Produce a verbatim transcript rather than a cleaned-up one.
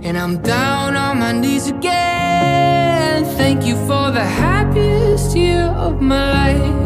and I'm down on my knees again. Thank you for the happiest year of my life.